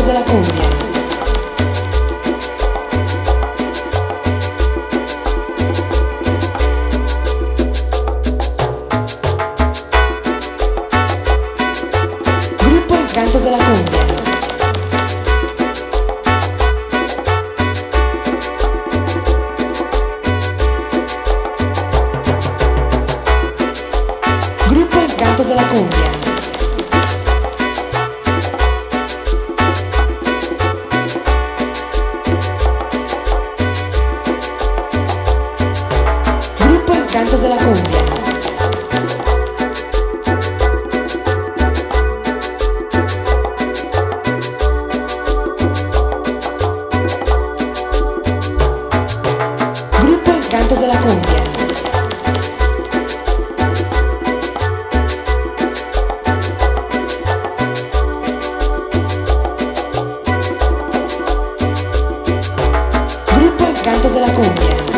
de la Cumbia. Grupo Encantos de la Cumbia. Grupo Encantos de la Cumbia. Grupo Encantos de la Cumbia. Grupo Encantos de la Cumbia. Grupo Encantos de la Cumbia.